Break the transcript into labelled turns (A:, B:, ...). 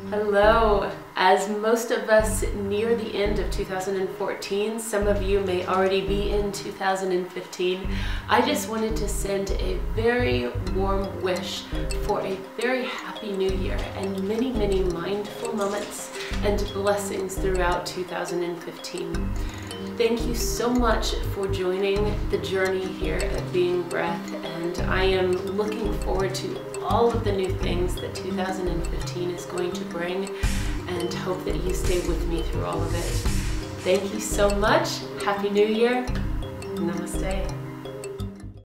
A: Hello. As most of us near the end of 2014, some of you may already be in 2015, I just wanted to send a very warm wish for a very happy new year and many, many mindful moments and blessings throughout 2015. Thank you so much for joining the journey here at Being Breath, and I am looking forward to all of the new things that 2015 is going to bring, and hope that you stay with me through all of it. Thank you so much. Happy New Year. Namaste.